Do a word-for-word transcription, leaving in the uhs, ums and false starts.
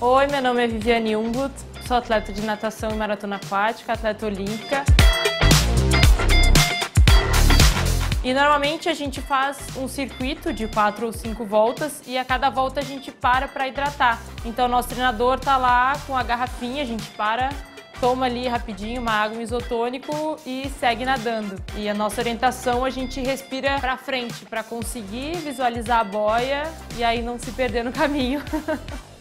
Oi, meu nome é Viviane Umbut, sou atleta de natação e maratona aquática, atleta olímpica. E normalmente a gente faz um circuito de quatro ou cinco voltas e a cada volta a gente para para hidratar. Então nosso treinador tá lá com a garrafinha, a gente para, toma ali rapidinho uma água, um isotônico e segue nadando. E a nossa orientação, a gente respira para frente para conseguir visualizar a boia e aí não se perder no caminho.